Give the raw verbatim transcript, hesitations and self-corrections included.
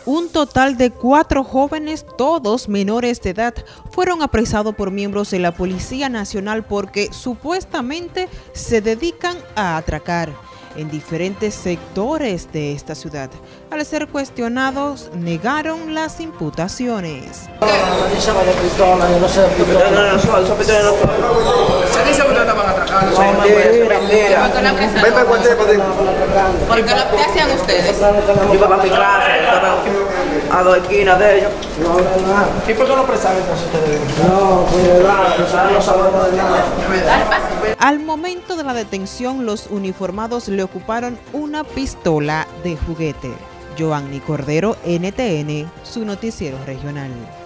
Un total de cuatro jóvenes, todos menores de edad, fueron apresados por miembros de la Policía Nacional porque supuestamente se dedican a atracar en diferentes sectores de esta ciudad. Al ser cuestionados, negaron las imputaciones. ¿Por qué lo que hacían ustedes? Yo iba para mi casa, estaba a dos esquinas de ellos. ¿Y por qué no presaban entonces ustedes? No, pues de verdad, no sabemos de nada. Al momento de la detención, los uniformados le ocuparon una pistola de juguete. Joanny Cordero, N T N, su noticiero regional.